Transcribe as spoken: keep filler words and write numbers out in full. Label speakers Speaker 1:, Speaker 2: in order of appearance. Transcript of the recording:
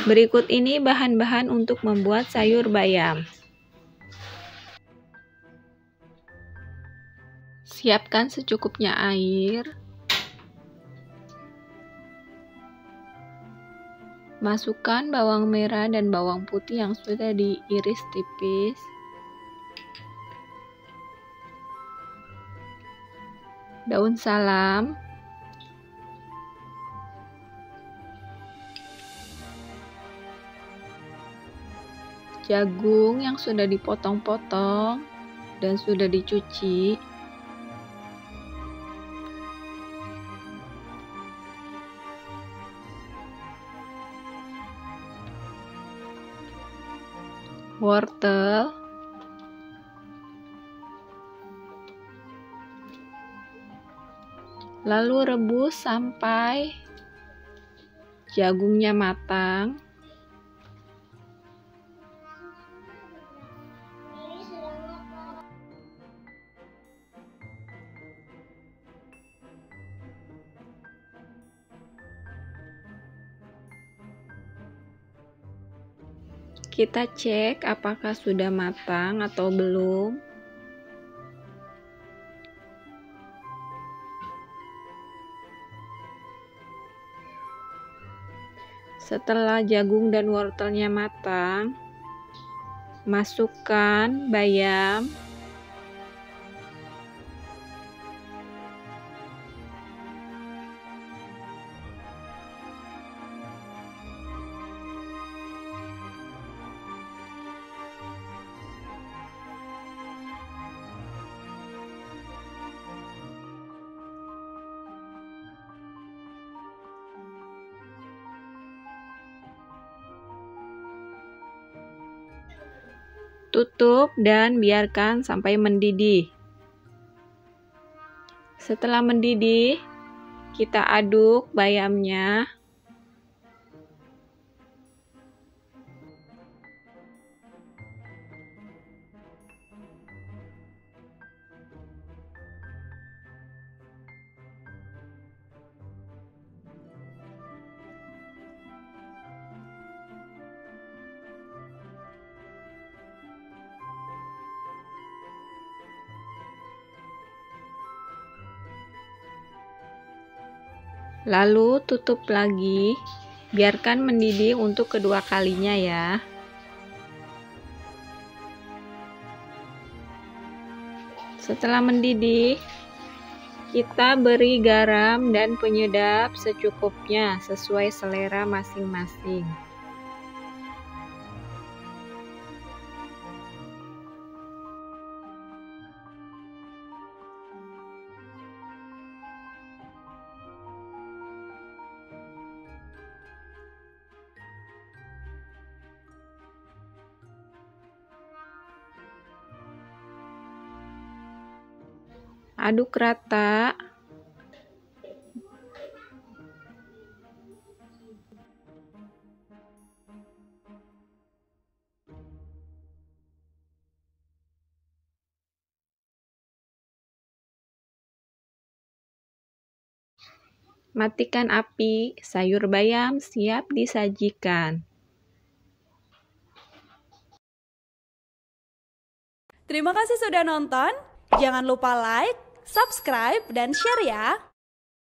Speaker 1: Berikut ini bahan-bahan untuk membuat sayur bayam. Siapkan secukupnya air. Masukkan bawang merah dan bawang putih yang sudah diiris tipis. Daun salam. Jagung yang sudah dipotong-potong dan sudah dicuci. Wortel. Lalu rebus sampai jagungnya matang. Kita cek apakah sudah matang atau belum. Setelah jagung dan wortelnya matang, masukkan bayam. Tutup dan biarkan sampai mendidih. Setelah mendidih, kita aduk bayamnya. Lalu tutup lagi, biarkan mendidih untuk kedua kalinya ya. Setelah mendidih, kita beri garam dan penyedap secukupnya sesuai selera masing-masing. Aduk rata. Matikan api, sayur bayam siap disajikan.
Speaker 2: Terima kasih sudah nonton. Jangan lupa like, subscribe, dan share ya.